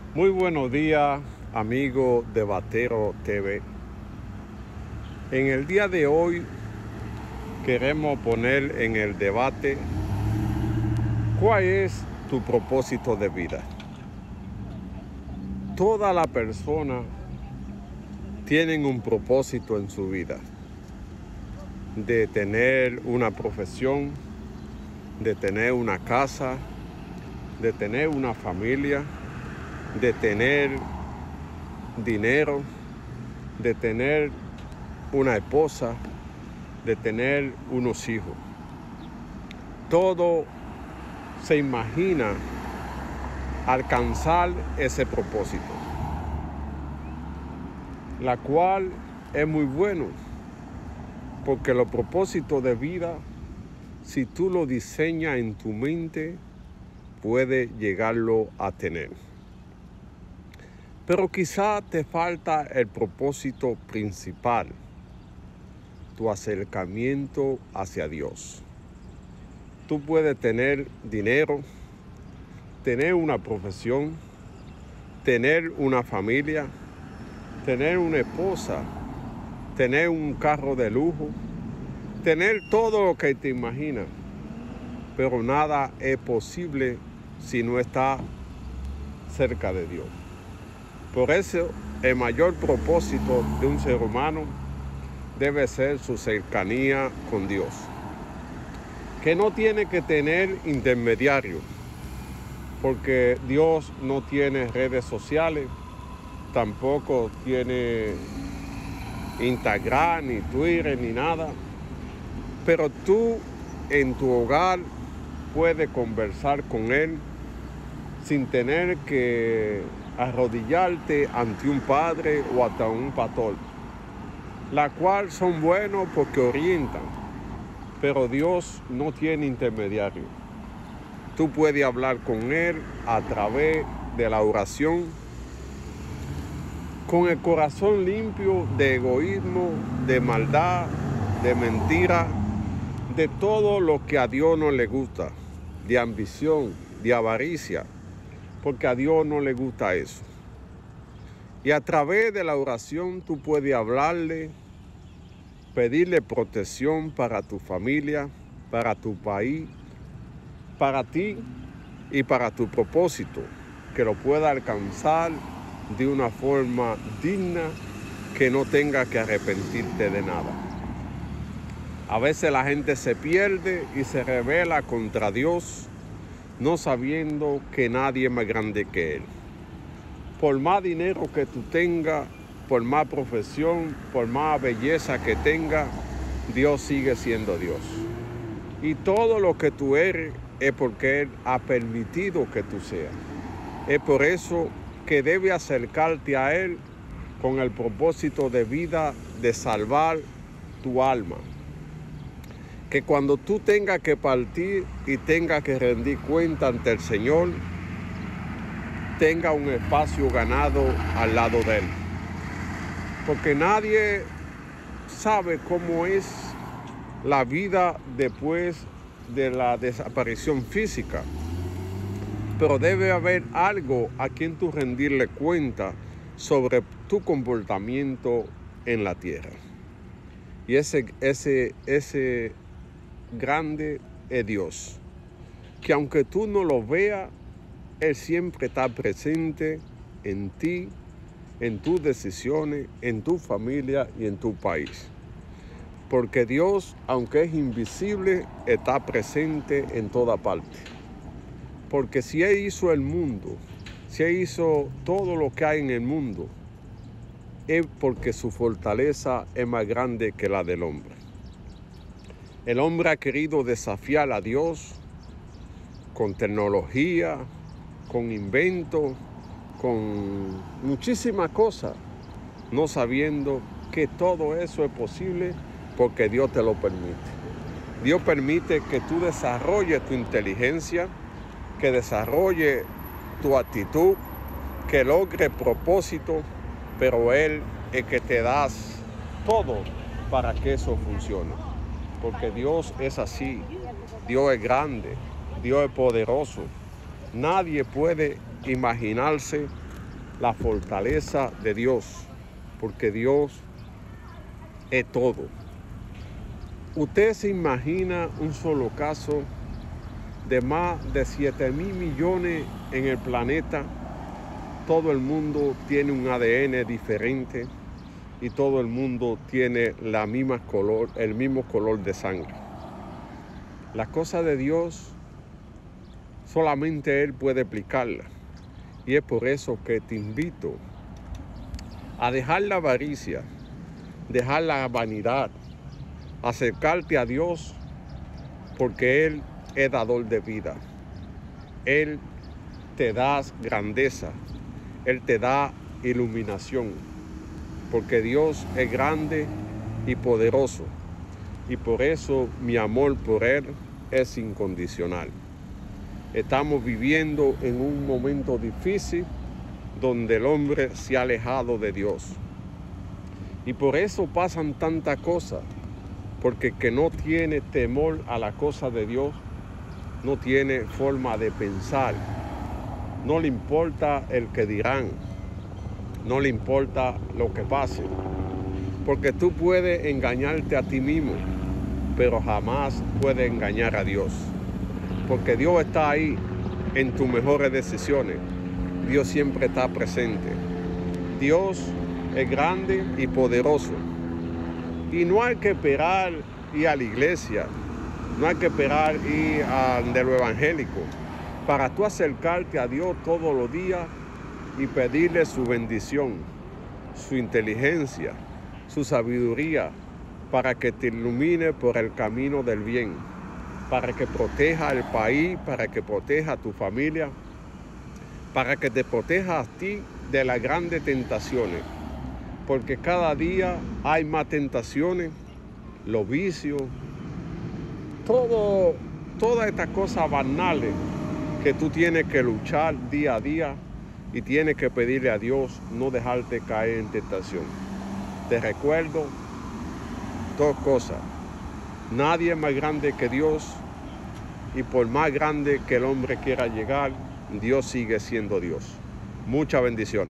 Muy buenos días, amigo de Batero TV. En el día de hoy queremos poner en el debate cuál es tu propósito de vida. Toda la persona tienen un propósito en su vida, de tener una profesión, de tener una casa, de tener una familia, de tener dinero, de tener una esposa, de tener unos hijos. Todo se imagina alcanzar ese propósito, la cual es muy bueno, porque los propósitos de vida, si tú lo diseñas en tu mente, puedes llegarlo a tener. Pero quizá te falta el propósito principal, tu acercamiento hacia Dios. Tú puedes tener dinero, tener una profesión, tener una familia, tener una esposa, tener un carro de lujo, tener todo lo que te imaginas, pero nada es posible si no está cerca de Dios. Por eso, el mayor propósito de un ser humano debe ser su cercanía con Dios, que no tiene que tener intermediarios, porque Dios no tiene redes sociales, tampoco tiene Instagram, ni Twitter, ni nada. Pero tú en tu hogar puedes conversar con Él sin tener que arrodillarte ante un padre o ante un pastor, la cual son buenos porque orientan, pero Dios no tiene intermediario. Tú puedes hablar con Él a través de la oración, con el corazón limpio de egoísmo, de maldad, de mentira, de todo lo que a Dios no le gusta, de ambición, de avaricia, porque a Dios no le gusta eso. Y a través de la oración tú puedes hablarle, pedirle protección para tu familia, para tu país, para ti y para tu propósito, que lo pueda alcanzar de una forma digna, que no tenga que arrepentirte de nada. A veces la gente se pierde y se rebela contra Dios, no sabiendo que nadie es más grande que Él. Por más dinero que tú tengas, por más profesión, por más belleza que tengas, Dios sigue siendo Dios. Y todo lo que tú eres es porque Él ha permitido que tú seas. Es por eso que debes acercarte a Él con el propósito de vida de salvar tu alma. Que cuando tú tengas que partir y tengas que rendir cuenta ante el Señor, tenga un espacio ganado al lado de Él. Porque nadie sabe cómo es la vida después de la desaparición física. Pero debe haber algo a quien tú rendirle cuenta sobre tu comportamiento en la tierra. Y ese grande es Dios, que aunque tú no lo veas, Él siempre está presente en ti, en tus decisiones, en tu familia y en tu país. Porque Dios, aunque es invisible, está presente en toda parte. Porque si Él hizo el mundo, si Él hizo todo lo que hay en el mundo, es porque su fortaleza es más grande que la del hombre. El hombre ha querido desafiar a Dios con tecnología, con invento, con muchísimas cosas, no sabiendo que todo eso es posible porque Dios te lo permite. Dios permite que tú desarrolles tu inteligencia, que desarrolle tu actitud, que logre propósito, pero Él es que te das todo para que eso funcione. Porque Dios es así, Dios es grande, Dios es poderoso. Nadie puede imaginarse la fortaleza de Dios, porque Dios es todo. Usted se imagina un solo caso de más de 7.000 millones en el planeta. Todo el mundo tiene un ADN diferente y todo el mundo tiene el mismo color de sangre. Las cosas de Dios solamente Él puede explicarlas. Y es por eso que te invito a dejar la avaricia, dejar la vanidad, acercarte a Dios, porque Él es dador de vida. Él te da grandeza, Él te da iluminación, porque Dios es grande y poderoso, y por eso mi amor por Él es incondicional. Estamos viviendo en un momento difícil donde el hombre se ha alejado de Dios. Y por eso pasan tantas cosas, porque el que no tiene temor a la cosa de Dios, no tiene forma de pensar. No le importa el que dirán, no le importa lo que pase. Porque tú puedes engañarte a ti mismo, pero jamás puedes engañar a Dios. Porque Dios está ahí en tus mejores decisiones. Dios siempre está presente. Dios es grande y poderoso. Y no hay que esperar ir a la iglesia, no hay que esperar ir de lo evangélico para tú acercarte a Dios todos los días y pedirle su bendición, su inteligencia, su sabiduría, para que te ilumine por el camino del bien, para que proteja el país, para que proteja a tu familia, para que te proteja a ti de las grandes tentaciones, porque cada día hay más tentaciones, los vicios, todas estas cosas banales que tú tienes que luchar día a día y tienes que pedirle a Dios no dejarte caer en tentación. Te recuerdo dos cosas. Nadie es más grande que Dios, y por más grande que el hombre quiera llegar, Dios sigue siendo Dios. Mucha bendición.